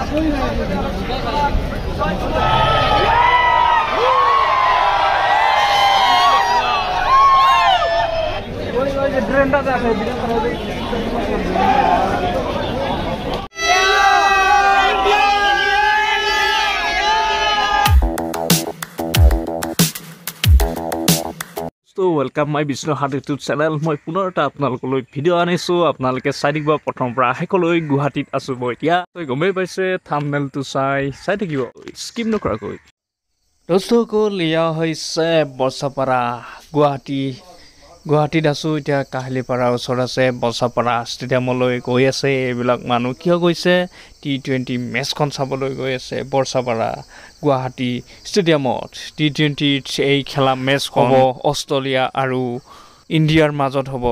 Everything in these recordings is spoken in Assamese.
So welcome my Bishnu Hart YouTube channel. My punar ta apnalokoi video anisu apnaloke sai dikibo prothom pra hekoloi Guwahatit asu moi etia toi gomei paise thumbnail tu sai thakibo skip nokra koi dosto ko liya hoise barsapara Guwahati asu etia Kahalipara osor ase barsapara studiam loi goi ase ebilak manu kiyo goise t20 match kon saboloi goi ase barsapara Guwahati studiamot t20 ei khela match hobo Australia aru India'r মাজত hobo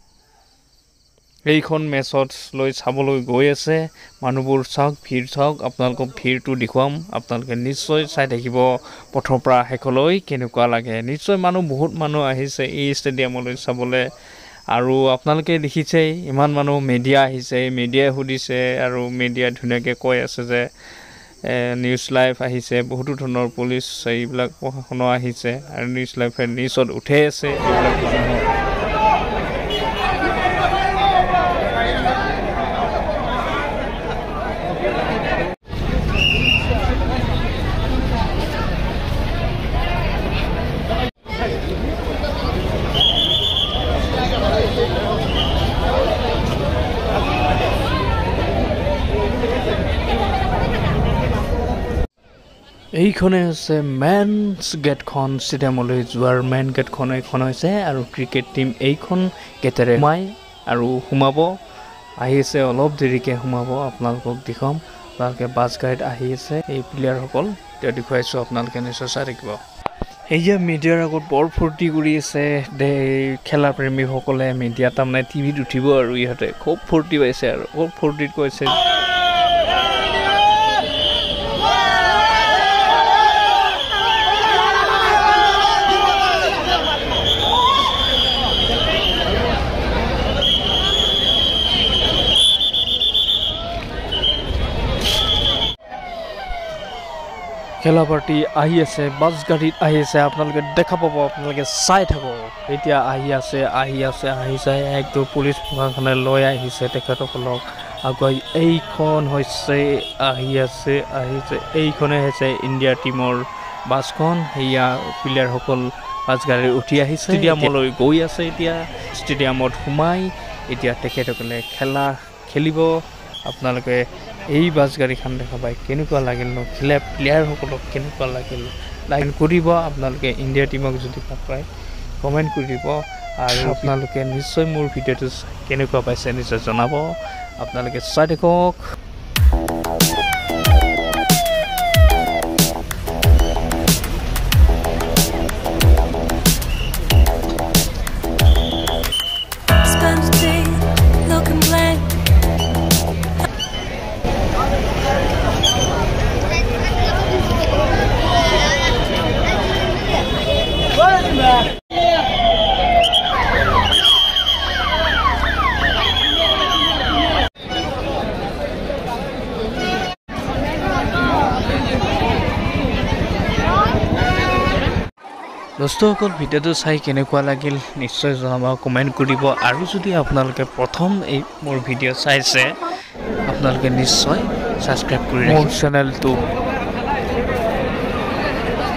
এইখন মেচত লৈ চাবলৈ গৈ আছে মানুহবোৰ চাওক ভিৰ চাওক আপোনালোকক ভিৰটো দেখুৱাম আপোনালোকে নিশ্চয় চাই থাকিব প্ৰথমৰ পৰা শেষলৈ কেনেকুৱা লাগে নিশ্চয় বহুত মানুহ আহিছে এই ষ্টেডিয়ামলৈ চাবলৈ আৰু আপোনালোকে দেখিছে ইমান মানুহ মিডিয়া আহিছে মিডিয়াই সুধিছে আৰু মিডিয়া ধুনীয়াকৈ কৈ আছে যে নিউজ লাইভ আহিছে বহুতো ধৰণৰ পুলিচ এইবিলাক প্ৰশাসন আহিছে আৰু নিউজ লাইভে নিউজত উঠে আছে এইবিলাক মানুহ এইখনে আছে মেনস গেটখন ষ্টেডিয়ামলৈ যোৱাৰ মেন গেটখন এইখন হৈছে আৰু ক্ৰিকেট টিম এইখন গেটেৰে সোমাই আৰু সোমাব আহিছে অলপ দেৰিকে সোমাব আপোনালোকক দেখাম আপোনালোকে বাছ গাইড আহি আছে এই প্লেয়াৰসকল এতিয়া দেখুৱাইছো আপোনালোকে নিশ্চয় চাই থাকিব এইয়া মিডিয়াৰ আগত বৰ ফূৰ্তি কৰি আছে খেলা প্ৰেমীসকলে মিডিয়া তাৰমানে টিভিত উঠিব আৰু ইহঁতে খুব ফূৰ্তি পাইছে আৰু খুব ফূৰ্তিত কৈছে খেলা পাৰ্টি আহি আছে বাছ গাড়ীত আহি আছে আপোনালোকে দেখা পাব আপোনালোকে চাই থাকক এতিয়া আহিছে একদম পুলিচ প্ৰশাসনে লৈ আহিছে তেখেতসকলক আগুৱাই এইখন হৈছে আহিছে এইখনে হৈছে ইণ্ডিয়া টিমৰ বাছখন সেয়া প্লেয়াৰসকল বাছ গাড়ীত উঠি আহিছে ষ্টেডিয়ামলৈ গৈ আছে এতিয়া ষ্টেডিয়ামত সোমাই এতিয়া তেখেতসকলে খেলিব আপোনালোকে এই বাছ গাড়ীখন দেখা পাই কেনেকুৱা লাগিল ন খেলা প্লেয়াৰসকলক কেনেকুৱা লাগিল লাইক কৰিব আপোনালোকে ইণ্ডিয়া টিমক যদি ভাল পায় কমেণ্ট কৰিব আৰু আপোনালোকে নিশ্চয় মোৰ ভিডিঅ'টো কেনেকুৱা পাইছে নিশ্চয় জনাব আপোনালোকে চাই থাকক দোস্তসকল ভিডিঅ'টো চাই কেনেকুৱা লাগিল নিশ্চয় জনাব কমেণ্ট কৰিব আৰু যদি আপোনালোকে প্ৰথম এই মোৰ ভিডিঅ' চাইছে আপোনালোকে নিশ্চয় সাবস্ক্ৰাইব কৰি ৰাখিব মোৰ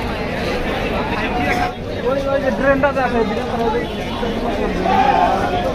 চেনেলটো